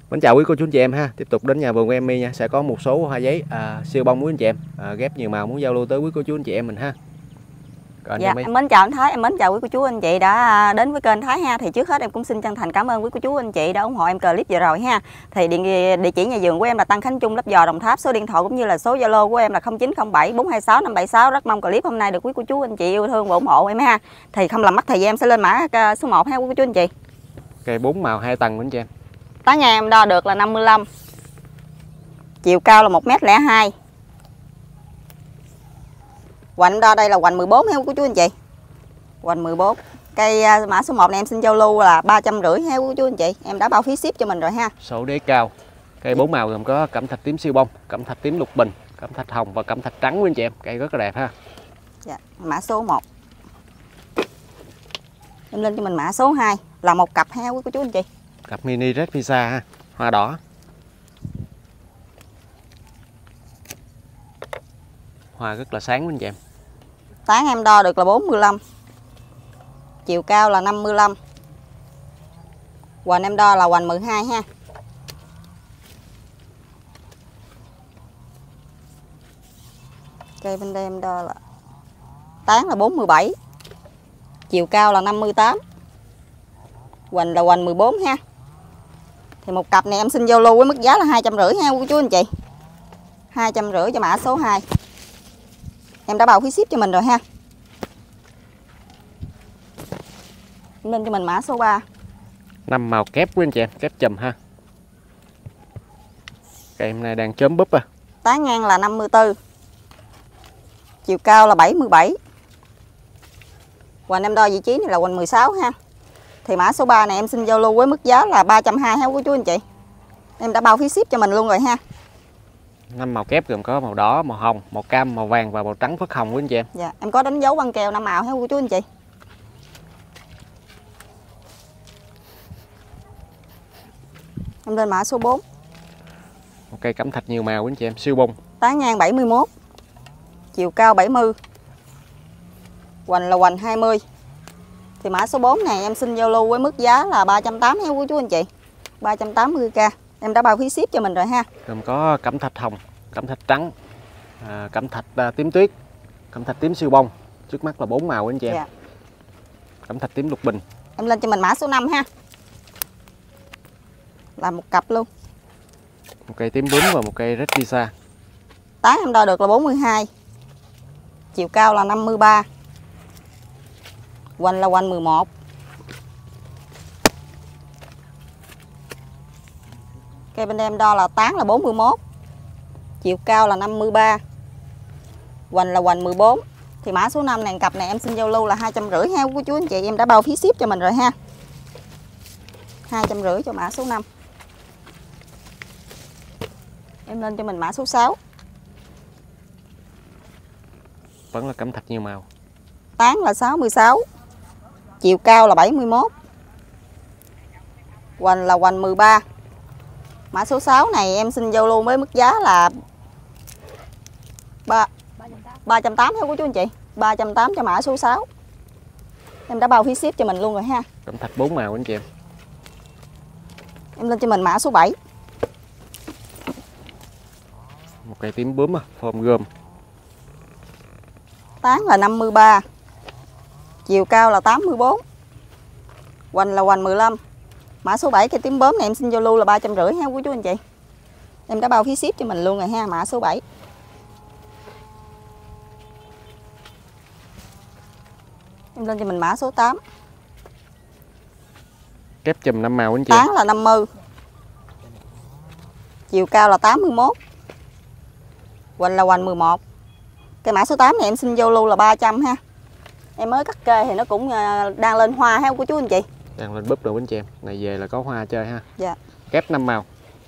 Mến chào quý cô chú anh chị em ha. Tiếp tục đến nhà vườn của em My nha. Sẽ có một số hoa giấy siêu bông quý anh chị em, ghép nhiều màu muốn giao lưu tới quý cô chú anh chị em mình ha. Còn dạ, em mến chào anh Thái, em mến chào quý cô chú anh chị đã đến với kênh Thái ha. Thì trước hết em cũng xin chân thành cảm ơn quý cô chú anh chị đã ủng hộ em clip vừa rồi ha. Thì địa chỉ nhà vườn của em là Tân Khánh Trung, Lấp Vò, Đồng Tháp. Số điện thoại cũng như là số Zalo của em là 0907 426 576. Rất mong clip hôm nay được quý cô chú anh chị yêu thương và ủng hộ em ha. Thì không làm mất thời gian em sẽ lên mã số 1 ha quý cô chú anh chị. Cây 4 màu 2 tầng quý anh chị em. Tán ngang em đo được là 55. Chiều cao là 1m02. Hoành đo đây là hoành 14 ha quý chú anh chị. Hoành 14. Cây mã số 1 này em xin giao lưu là 350 ha quý chú anh chị. Em đã bao phí ship cho mình rồi ha. Sổ đế cao. Cây 4 màu gồm có cẩm thạch tím siêu bông, cẩm thạch tím lục bình, cẩm thạch hồng và cẩm thạch trắng quý anh chị em. Cây rất là đẹp ha. Dạ, mã số 1. Em lên cho mình mã số 2 là một cặp ha quý cô chú anh chị. Cặp mini red pizza ha, hoa đỏ. Hoa rất là sáng quý anh chị em. Tán em đo được là 45. Chiều cao là 55. Hoành em đo là hoành 12 ha. Cây bên đây em đo là tán là 47. Chiều cao là 58. Hoành là hoành 14 ha. Thì một cặp này em xin giao lưu với mức giá là 250 ha cô chú anh chị. 250 cho mã số 2. Em đã bao phí ship cho mình rồi ha. Lên cho mình mã số 3. 5 màu kép quý anh chị em, kép chùm ha. Cây hôm nay đang chớm búp à. Tán ngang là 54. Chiều cao là 77. Hoành em đo vị trí này là hoành 16 ha. Thì mã số 3 này em xin giao lưu với mức giá là 320 ha quý chú anh chị. Em đã bao phí ship cho mình luôn rồi ha. 5 màu kép gồm có màu đỏ, màu hồng, màu cam, màu vàng và màu trắng phất hồng quý anh chị em. Dạ, em có đánh dấu băng keo 5 màu ha quý chú anh chị. Em lên mã số 4. Một cây cẩm thạch nhiều màu quý anh chị em, siêu bông. Tán ngang 71. Chiều cao 70. Hoành là hoành 20. Thì mã số 4 này em xin giao lưu với mức giá là 380 ha quý chú anh chị. 380k. Em đã bao phí ship cho mình rồi ha. Gồm có cẩm thạch hồng, cẩm thạch trắng, cẩm thạch tím tuyết, cẩm thạch tím siêu bông. Trước mắt là 4 màu quý anh chị em. Dạ. Cẩm thạch tím lục bình. Em lên cho mình mã số 5 ha. Là một cặp luôn. Một cây tím bướm và một cây red pizza. Tán em đo được là 42. Chiều cao là 53. Hoành là hoành 11. Cây bên em đo là tán là 41. Chiều cao là 53. Hoành là hoành 14. Thì mã số 5 này cặp này em xin giao lưu là 250 ha của chú anh chị. Em đã bao phí ship cho mình rồi ha. 250 cho mã số 5. Em lên cho mình mã số 6. Vẫn là cẩm thạch nhiều màu. Tán là 66. Chiều cao là 71. Hoành là hoành 13. Mã số 6 này em xin giao lưu với mức giá là 380 ha cô chú anh chị. 380 cho mã số 6. Em đã bao phí ship cho mình luôn rồi ha. Cẩm thạch 4 màu anh chị em. Em lên cho mình mã số 7. Một cây tím bướm form gom. Tán là 53. Chiều cao là 84. Hoành là hoành 15. Mã số 7 cây tím bướm này em xin giao lưu là 350 ha quý chú anh chị. Em đã bao phí ship cho mình luôn rồi ha, mã số 7. Em lên cho mình mã số 8. Kép chùm 5 màu anh chị. Tán là 50. Chiều cao là 81. Hoành là hoành 11. Cái mã số 8 này em xin giao lưu là 300 ha. Em mới cắt kê thì nó cũng đang lên hoa ha của chú anh chị. Đang lên búp rồi anh chị em. Này về là có hoa chơi ha. Dạ. Kép 5 màu.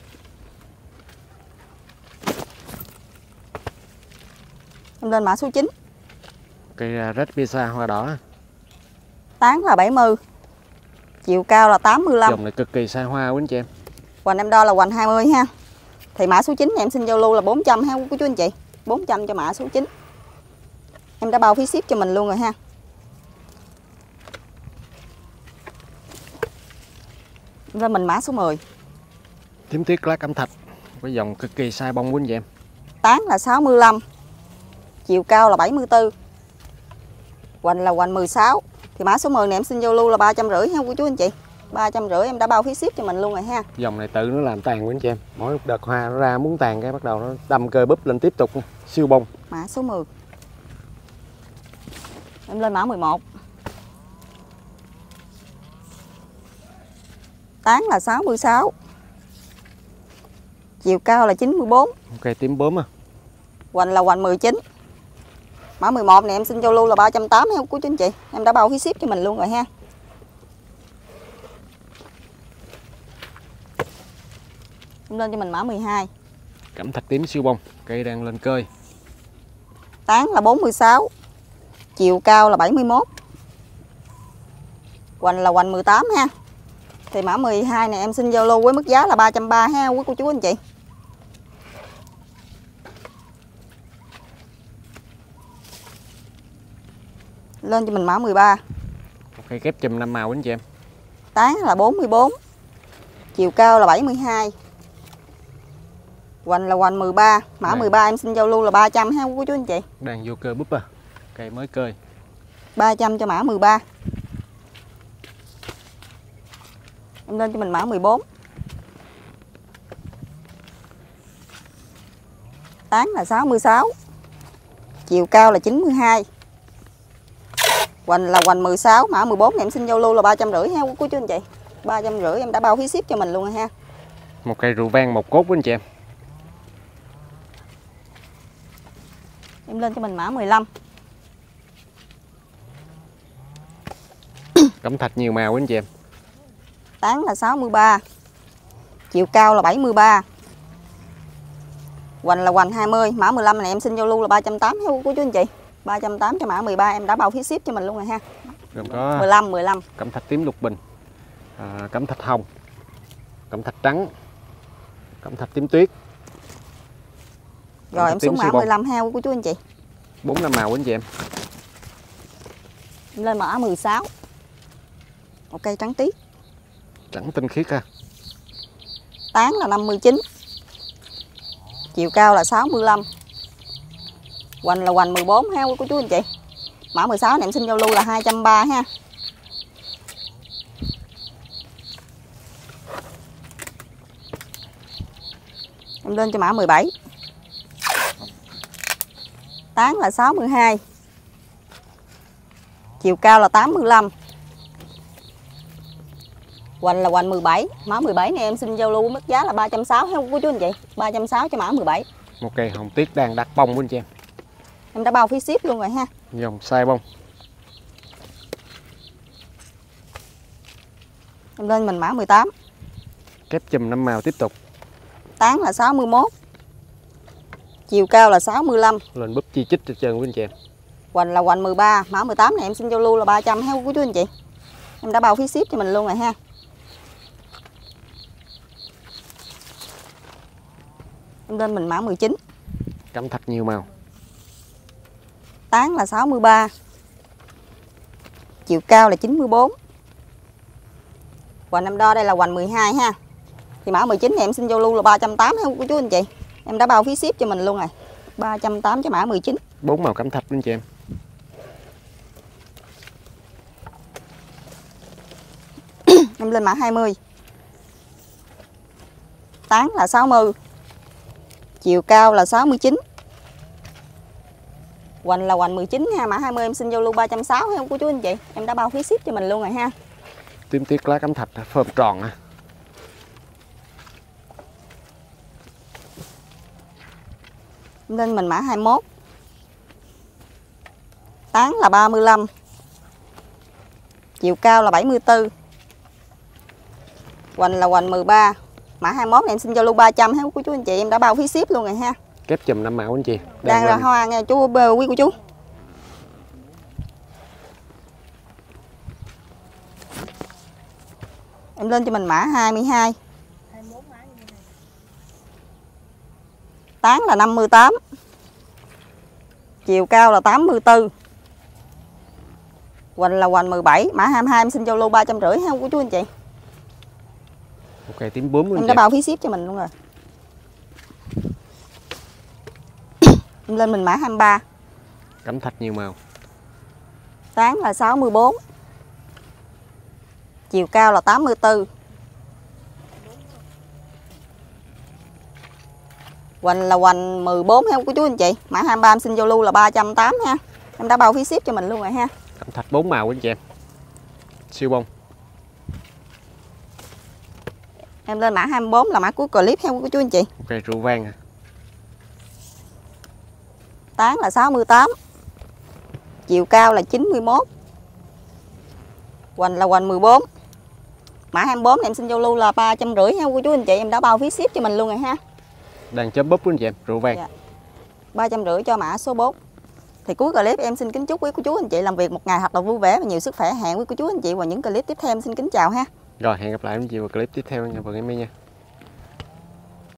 Em lên mã số 9. Cây red pizza hoa đỏ. Tán là 70. Chiều cao là 85. Dòng này cực kỳ xa hoa quý anh chị em. Hoành em đo là hoành 20 ha. Thì mã số 9 này em xin giao lưu là 400 ha của chú anh chị. 400 cho mã số 9. Em đã bao phí ship cho mình luôn rồi ha. Lên mình mã số 10. Tím tuyết lá cẩm thạch với dòng cực kỳ sai bông quý anh chị em. Tán là 65, chiều cao là 74, hoành là hoành 16. Thì mã số 10 này em xin giao lưu là 350 ha cô chú anh chị. 350 em đã bao phí ship cho mình luôn rồi ha. Dòng này tự nó làm tàn quý anh chị em. Mỗi đợt hoa nó ra muốn tàn cái bắt đầu nó đâm cơ búp lên tiếp tục. Siêu bông. Mã số 10. Em lên mã 11. Tán là 66, chiều cao là 94. Ok, tím bướm à. Hoành là hoành 19. Mã 11 này em xin giao lưu là 380 ha cô chú anh chị. Em đã bao phí ship cho mình luôn rồi ha. Em lên cho mình mã 12. Cẩm thạch tím siêu bông, cây đang lên cơi. Tán là 46, chiều cao là 71, hoành là hoành 18 ha. Thì mã 12 này em xin giao lưu với mức giá là 330 ha quý cô chú anh chị. Lên cho mình mã 13. Ok, kép chùm 5 màu anh chị em. Tán là 44, chiều cao là 72, hoành là hoành 13. Mã 13 em xin giao lưu là 300 ha quý chú anh chị. Đang vô cơ búp à. Cây mới cơi. 300 cho mã 13. Em lên cho mình mã 14. Tán là 66, chiều cao là 92, hoành là hoành 16. Mã 14 này em xin giao lưu là 350 ha quý chú anh chị. 350 em đã bao phí ship cho mình luôn rồi ha. Một cây rượu vang một cốt với anh chị em. Em lên cho mình mã 15. Cẩm thạch nhiều màu với anh chị em. Tán là 63, chiều cao là 73, hoành là hoành 20. Mã 15 này em xin giao lưu là 380 ha quý chú anh chị. 380 cho mã 13 em đã bao phí ship cho mình luôn rồi ha. Gồm có 15. cẩm thạch tím lục bình, cẩm thạch hồng, cẩm thạch trắng, cẩm thạch tím tuyết. Rồi em xuống mã 15 ha của chú anh chị. 4-5 màu anh chị em. Em lên mã 16. Một cây trắng tiết. Trắng tinh khiết ha. Tán là 59, chiều cao là 65, hoành là hoành 14 ha của chú anh chị. Mã 16 này em xin giao lưu là 230 ha. Em lên cho mã 17. Tán là 62, chiều cao là 85, hoành là hoành 17. Mã 17 này em xin giao lưu mức giá là 360 ha của chú anh chị. 360 cho mã 17. Một cây hồng tuyết đang đặt bông của anh chị em. Em đã bao phí ship luôn rồi ha. Dòng sai bông. Em lên mình mã 18. Kép chùm 5 màu tiếp tục. Tán là 61, chiều cao là 65, lên búp chi chít cho trơn của anh chị em. hoành là hoành 13. Mã 18 này em xin giao lưu là 300 ha của chú anh chị. Em đã bao phí ship cho mình luôn rồi ha. Em lên mình mã 19. Cẩm thạch nhiều màu. Tán là 63, chiều cao là 94, hoành em đo đây là hoành 12 ha. Thì mã 19 này em xin giao lưu là 380 ha của chú anh chị. Em đã bao phí ship cho mình luôn rồi. 380 cho mã 19. 4 màu cẩm thạch anh chị em. Em lên mã 20. Tán là 60, chiều cao là 69, hoành là hoành 19 ha. Mã 20 em xin giao lưu 360 ha của chú anh chị. Em đã bao phí ship cho mình luôn rồi ha. Tím tuyết lá cẩm thạch phơm tròn à. Lên mình mã 21. Tán là 35, chiều cao là 74, hoành là hoành 13. Mã 21 này em xin giao lưu 300 ha của chú anh chị. Em đã bao phí ship luôn rồi ha. Kép chùm 5 màu anh chị. Đang là hoa nha chú quý của chú. Em lên cho mình mã 22. Tán là 58, chiều cao là 84, hoành là hoành 17. Mã 22 em xin giao lưu 350 ha của chú anh chị. Ok, tím bướm luôn Em chị đã em. bao phí ship cho mình luôn rồi. Em lên mình mã 23. Cẩm thạch nhiều màu. Tán là 64. Chiều cao là 84. Hoành là hoành 14 ha cô chú anh chị. Mã 23 em xin giao lưu là 380 ha. Em đã bao phí ship cho mình luôn rồi ha. Cẩm thạch 4 màu anh chị em. Siêu bông. Em lên mã 24 là mã cuối clip ha cô chú anh chị. Ok, rượu vang à. Tán là 68. Chiều cao là 91. Hoành là hoành 14. Mã 24 em xin giao lưu là 350 ha cô chú anh chị. Em đã bao phí ship cho mình luôn rồi ha. Đang chớm búp anh chị em, rượu vang. Dạ. 350 cho mã số 4. Thì cuối clip em xin kính chúc quý cô chú anh chị làm việc một ngày thật là vui vẻ và nhiều sức khỏe. Hẹn quý cô chú anh chị vào những clip tiếp theo. Em xin kính chào ha. Rồi, hẹn gặp lại anh chị vào clip tiếp theo nha Vườn Em My nha.